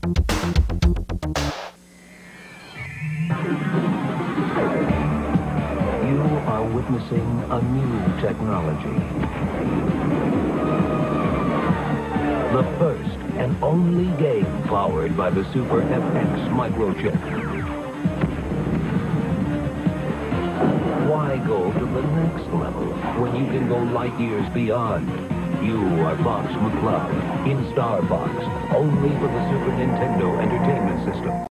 You are witnessing a new technology. The first and only game powered by the Super FX microchip. Why go to the next level when you can go light years beyond? You are Fox McCloud in Star Fox, only for the Super Nintendo Entertainment System.